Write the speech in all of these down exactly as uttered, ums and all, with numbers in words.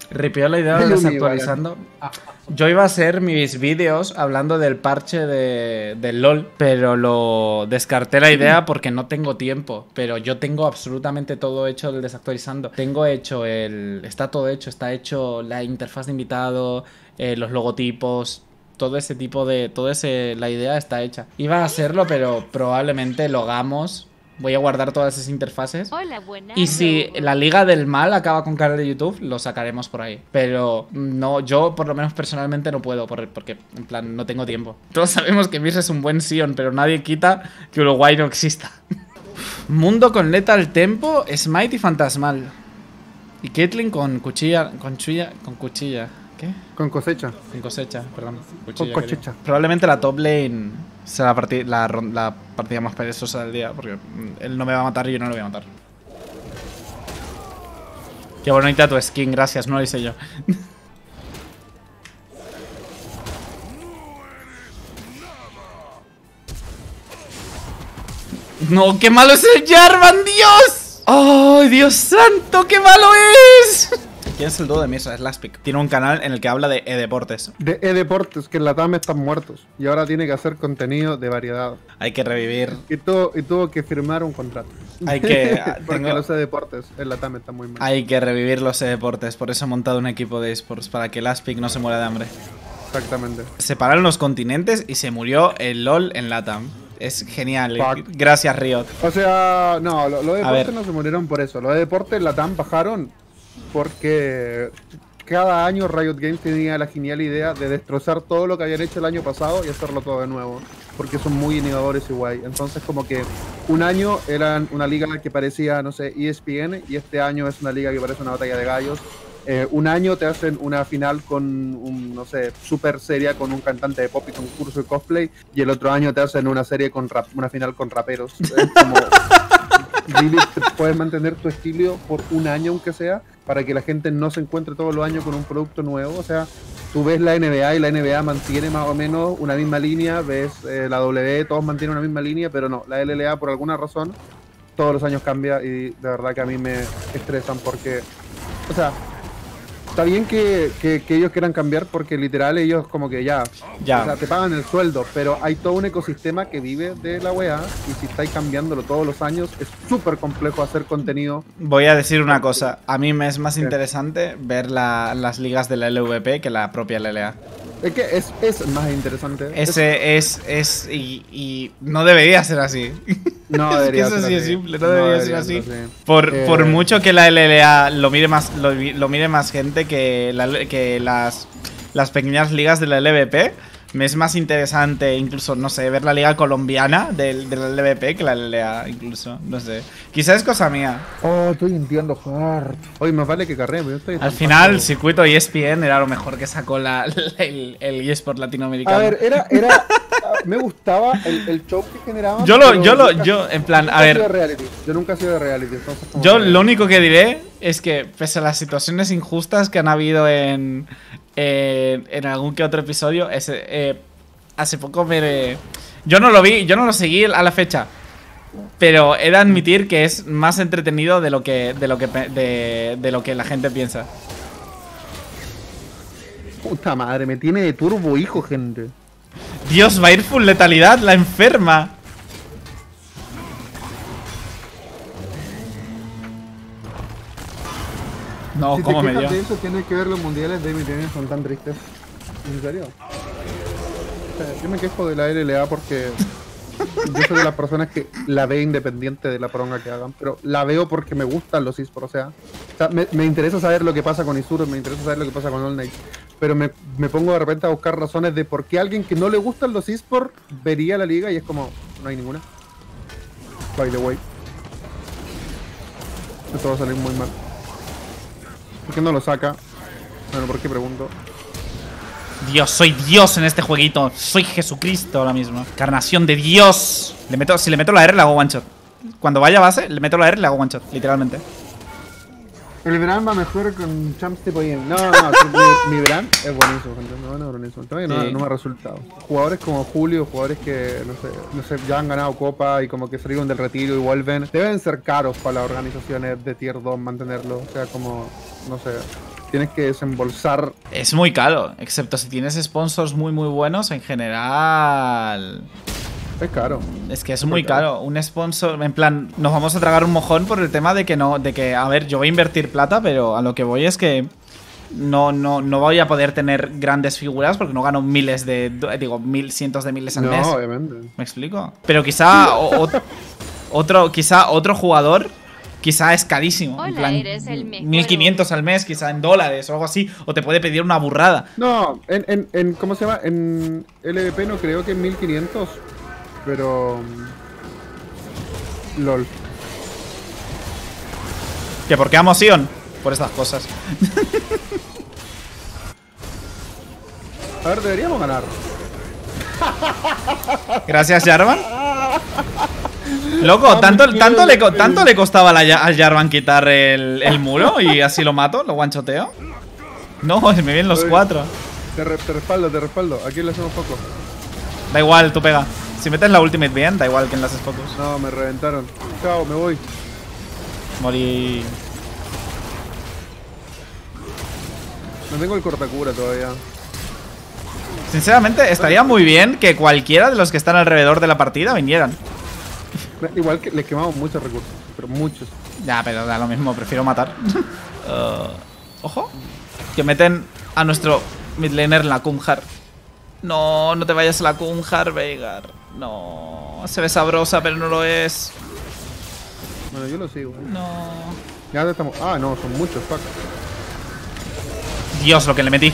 Ripió la idea de desactualizando. Yo iba a hacer mis vídeos hablando del parche de, del LOL, pero lo descarté la idea porque no tengo tiempo. Pero yo tengo absolutamente todo hecho del desactualizando. Tengo hecho el... Está todo hecho, está hecho la interfaz de invitado, eh, los logotipos... Todo ese tipo de... Todo ese... La idea está hecha. Iba a hacerlo, pero probablemente lo hagamos. Voy a guardar todas esas interfaces. Hola, buenas. Y si la Liga del Mal acaba con canal de YouTube, lo sacaremos por ahí. Pero no, yo por lo menos personalmente no puedo, porque en plan no tengo tiempo. Todos sabemos que Mirse es un buen Sion, pero nadie quita que Uruguay no exista. Mundo con Lethal Tempo, Smite y Fantasmal. Y Caitlyn con cuchilla, con chulla, con cuchilla. ¿Qué? Con cosecha. Con cosecha, perdón. Cuchilla, con cosecha. Probablemente la top lane será la, partida, la, la partida más perezosa del día, porque él no me va a matar y yo no lo voy a matar. Qué bonita tu skin, gracias, no lo hice yo. No, qué malo es el Jarvan, Dios. ¡Ay, Dios santo, qué malo es! ¿Quién es el dúo de Mirse? Es Laspic. Tiene un canal en el que habla de eDeportes. De eDeportes, que en la T A M están muertos. Y ahora tiene que hacer contenido de variedad. Hay que revivir. Y tuvo, y tuvo que firmar un contrato. Hay que... Porque tengo... los eDeportes en la T A M están muy mal. Hay que revivir los eDeportes. Por eso he montado un equipo de esports. Para que Laspic no se muera de hambre. Exactamente. Separaron los continentes y se murió el LOL en LATAM. Es genial. Fuck. Gracias, Riot. O sea, no, los lo de deportes no se murieron por eso. Los de deportes en la T A M bajaron porque cada año Riot Games tenía la genial idea de destrozar todo lo que habían hecho el año pasado y hacerlo todo de nuevo. Porque son muy innovadores igual. Entonces como que un año eran una liga que parecía, no sé, E S P N, y este año es una liga que parece una batalla de gallos. Eh, un año te hacen una final con un, no sé, super seria con un cantante de pop y concurso de cosplay, y el otro año te hacen una serie con rap, una final con raperos. Es como really, puedes mantener tu estilo por un año aunque sea, para que la gente no se encuentre todos los años con un producto nuevo. O sea, tú ves la N B A y la N B A mantiene más o menos una misma línea, ves eh, la W, todos mantienen una misma línea, pero no, la L L A por alguna razón todos los años cambia, y de verdad que a mí me estresan porque, o sea, está bien que, que, que ellos quieran cambiar porque literal ellos como que ya, ya. O sea, te pagan el sueldo, pero hay todo un ecosistema que vive de la W A, y si estáis cambiándolo todos los años es súper complejo hacer contenido. Voy a decir una cosa, a mí me es más interesante ver la, las ligas de la L V P que la propia L L A. Es que es, es más interesante. Ese es, es, es y, y no debería ser así. No es debería que eso ser sí así. es simple, no, No debería, debería ser así. ser así. Por, Eh, por mucho que la L L A lo mire más, lo, lo mire más gente que, la, que las, las pequeñas ligas de la L V P, me es más interesante incluso, no sé, ver la liga colombiana de, de la L V P que la L L A incluso, no sé. Quizás es cosa mía. Oh, estoy entiendo jugar. Oye, más vale que carré, yo estoy Al final, el circuito E S P N era lo mejor que sacó la, el, el eSport latinoamericano. A ver, era, era, me gustaba el, el show que generaban. Yo lo, pero yo lo, nunca- yo, en plan, nunca a he sido ver. de reality. Yo nunca he sido de reality. Entonces, como Yo que- lo único que diré es que, pese a las situaciones injustas que han habido en, en, en algún que otro episodio, ese, eh, hace poco me... Yo no lo vi, yo no lo seguí a la fecha, pero he de admitir que es más entretenido de lo que, de lo que, pe- de, de lo que la gente piensa. Puta madre, me tiene de turbo, hijo, gente. Dios, va a ir full letalidad, la enferma. No, si ¿cómo te me quejas dio? de eso, tienes que ver los mundiales de mi tenis, son tan tristes. ¿En serio? O sea, yo me quejo de la L L A porque yo soy de las personas que la ve independiente de la poronga que hagan, pero la veo porque me gustan los esports. O sea, o sea me, me interesa saber lo que pasa con Isur, me interesa saber lo que pasa con All Night, pero me, me pongo de repente a buscar razones de por qué alguien que no le gustan los esports vería la liga, y es como, no hay ninguna. By the way, esto va a salir muy mal. ¿Por qué no lo saca? Bueno, ¿por qué pregunto? Dios, soy Dios en este jueguito. Soy Jesucristo ahora mismo. Encarnación de Dios. Le meto, si le meto la R, le hago one shot. Cuando vaya a base, le meto la R y le hago one shot, literalmente. El Bran va mejor con champs tipo I M. No, no, no, mi, mi Bran es buenísimo, gente. No, no, buenísimo. Todavía no, Sí. no me ha resultado. Jugadores como Julio, jugadores que, no sé, no sé, ya han ganado Copa y como que salieron del retiro y vuelven, deben ser caros para las organizaciones de Tier dos mantenerlo. O sea, como, no sé. tienes que desembolsar. Es muy caro, excepto si tienes sponsors muy muy buenos, en general... Es caro. Es que es muy caro. Un sponsor, en plan, nos vamos a tragar un mojón por el tema de que no, de que, a ver, yo voy a invertir plata, pero a lo que voy es que no, no, no voy a poder tener grandes figuras porque no gano miles de, digo, mil, cientos de miles al no, mes. Obviamente. ¿Me explico? Pero quizá o, o, otro, quizá otro jugador, quizá es carísimo. Hola, en plan, eres el mejor. mil quinientos al mes, quizá en dólares o algo así, o te puede pedir una burrada. No, en, en, en ¿cómo se llama? En L V P no creo que en mil quinientos. Pero... LOL. ¿Que por qué amo Sion? Por estas cosas. A ver, deberíamos ganar. Gracias, Jarvan. Loco, ¿tanto, tanto, le, tanto le costaba a la, al Jarvan quitar el, el muro y así lo mato? ¿Lo guanchoteo? No, me vienen los cuatro. Te, re, te respaldo, te respaldo. Aquí le hacemos foco. Da igual, tú pega. Si metes la ultimate bien, da igual que en las focus. No, me reventaron. Chao, me voy. Morí. No tengo el cortacura todavía. Sinceramente, estaría muy bien que cualquiera de los que están alrededor de la partida vinieran. Igual que les quemamos muchos recursos, pero muchos. Ya, pero da lo mismo, prefiero matar. uh, Ojo. Que meten a nuestro midlaner en la Kumhar. No, no te vayas a la Kumhar, Veigar. No, se ve sabrosa, pero no lo es. Bueno, yo lo sigo. ¿eh? No. Ya estamos. Ah, no, son muchos, fuck. Dios, lo que le metí.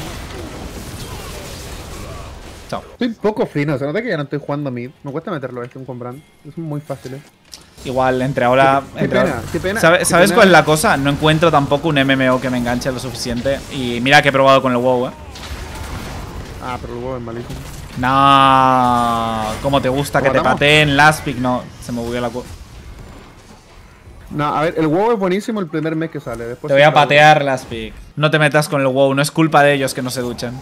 Chao. Estoy poco fino, se nota que ya no estoy jugando mid. Me cuesta meterlo este un comprán. Es muy fácil, eh. Igual, entre ahora... Qué, entre qué pena, ahora. qué pena. ¿Sabes, qué ¿sabes pena. cuál es la cosa? No encuentro tampoco un M M O que me enganche lo suficiente. Y mira que he probado con el WoW, eh. Ah, pero el huevo es malísimo. No, ¿cómo te gusta que te matamos? pateen last pick? No, se me bugueó la cu... No, a ver, el huevo es buenísimo el primer mes que sale. Después Te voy a se acabó. patear last pick. No te metas con el WoW, no es culpa de ellos que no se duchen.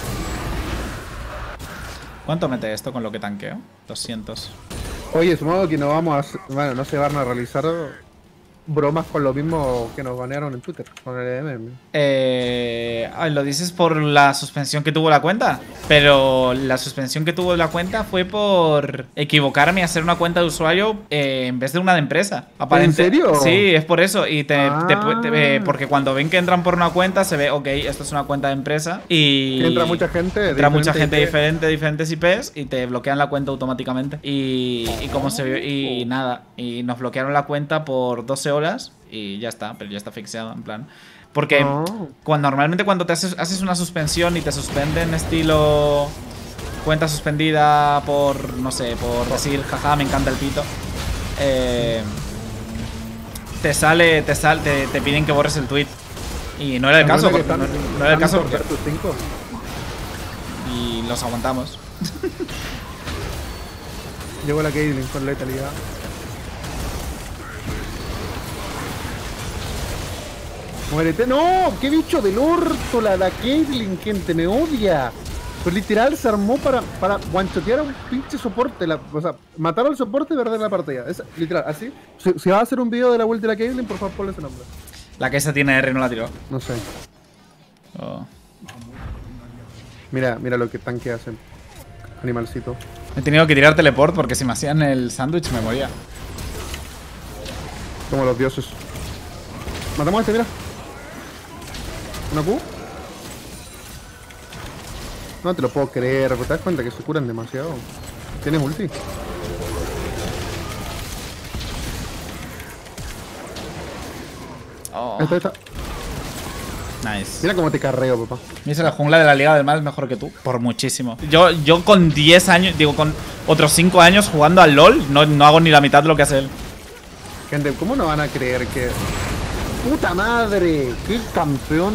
¿Cuánto mete esto con lo que tanqueo? doscientos. Oye, supongo que no vamos a... hacer- Bueno, no se van a realizar bromas con lo mismo que nos banearon en Twitter, con el E M M. Eh, ay, ¿lo dices por la suspensión que tuvo la cuenta? Pero la suspensión que tuvo la cuenta fue por equivocarme y hacer una cuenta de usuario eh, en vez de una de empresa. Aparente- ¿En serio? Sí, es por eso. Y te, Ah. te pu- te- eh, porque cuando ven que entran por una cuenta, se ve, ok, esto es una cuenta de empresa. Y Que entra mucha gente. entra mucha diferente gente I P. diferente, diferentes I Ps, y te bloquean la cuenta automáticamente. Y, y como se vio, y nada. Y nos bloquearon la cuenta por doce horas. Y ya está, pero ya está fixeado, en plan. Porque Oh. cuando, normalmente cuando te haces, haces una suspensión y te suspenden estilo cuenta suspendida por, no sé, por decir, jaja, me encanta el pito. Eh, te sale, te sale, te, te piden que borres el tweet. Y no era el Me caso, parece porque, que no, están- no era el están caso por porque, ser tus cinco. y los aguantamos. Llegó la Caitlyn con la letalidad. ¡Muérete! ¡No! ¡Qué bicho del orto! La, la Caitlyn, gente, me odia. Pues literal se armó para, para guanchotear a un pinche soporte. La, o sea, matar al soporte y perder la partida. Es literal, así. Si, si vas a hacer un video de la vuelta de la Caitlyn, por favor ponle ese nombre. La que esa tiene R no la tiró. No sé. Oh. Mira, mira lo que tanque hacen. Animalcito. He tenido que tirar teleport porque si me hacían el sándwich me moría. Como los dioses. Matamos a este, mira. ¿Una Q? No te lo puedo creer, ¿te das cuenta que se curan demasiado? ¿Tienes ulti? Oh. Ahí está, ahí está. Nice. Mira cómo te carreo, papá. Me dice la jungla de la Liga del Mal es mejor que tú. Por muchísimo. Yo, yo con diez años, digo, con otros cinco años jugando al LoL, no, no hago ni la mitad de lo que hace él. Gente, ¿cómo no van a creer que... ¡Puta madre! ¡Qué campeón!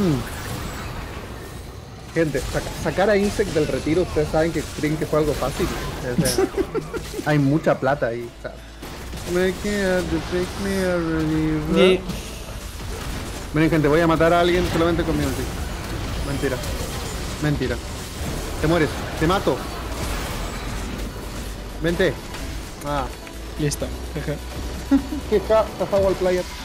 Gente, saca- sacar a Insect del retiro, ustedes saben que creen que fue algo fácil. O sea, hay mucha plata ahí. O sea, me queda de take me a relief. Miren, gente, voy a matar a alguien solamente con mi ulti. Mentira. Mentira. Te mueres. Te mato. Vente. Ah. Listo. Jeje. Jeja, jaja, wall player.